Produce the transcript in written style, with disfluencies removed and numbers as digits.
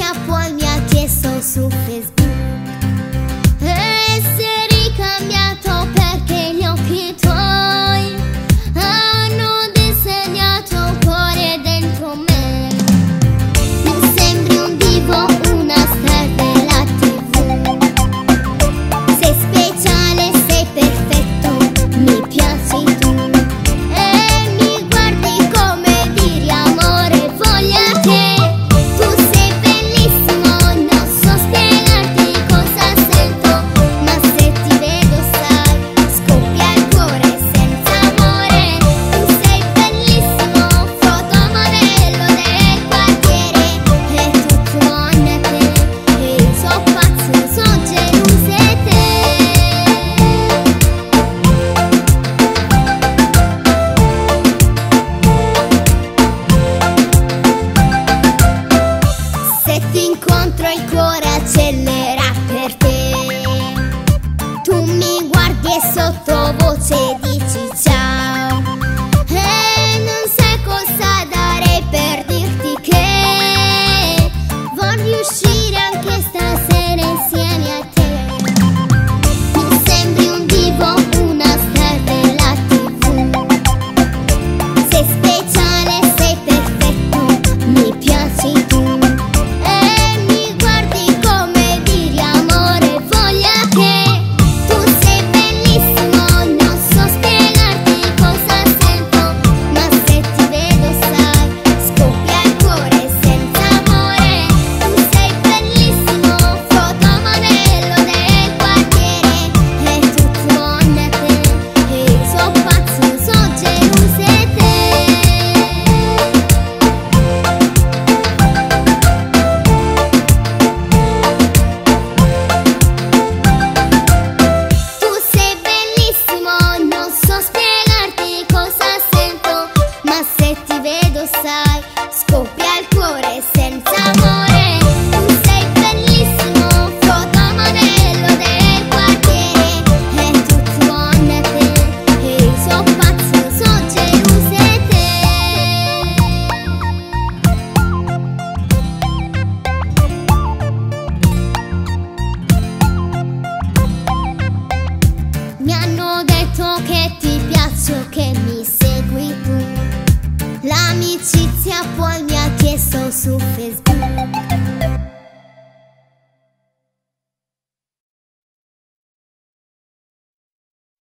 l'amicizia poi mi ha chiesto su Facebook se ricambiato perché gli occhi tuoi hanno disegnato un cuore dentro me. Mi sembri un divo, una star della TV. Sei speciale, sei perfetto, mi piaci tu. E mi guardi come dire amore, voglia che tu sei bellissimo, non so spiegarti cosa sento, ma se ti vedo sai, scoppia il cuore senza amore. Tu sei bellissimo, fotomodello del quartiere, è tutto a te, e so pazzo, so gelosa e te. Se ti incontro il cuore accelera per te. Tu mi guardi e sottovoce dici ciao. E non sai cosa darei per dirti che voglio uscire anche stasera insieme a te. Mi sembri un divo, una star della TV. Sei speciale, sei perfetto, mi piaci tu. E mi guardi come dire amore, voglia che tu sei bellissimo, non so spiegarti cosa sento, ma se ti vedo sai, scoppia il cuore senza amore. Tu sei bellissimo, fotomodello del quartiere, è tutto a te, e so pazzo, so gelosa e te. Tu sei bellissimo, non so spiegarti cosa sento, ma se ti vedo sai, scoppia il cuore senza amore. Tu sei bellissimo, fotomodello del quartiere, è tutto a te, e so pazzo, so gelosa e te. Mi hanno detto che ti piaccio, che mi segui tu. L'amicizia poi mi ha chiesto su Facebook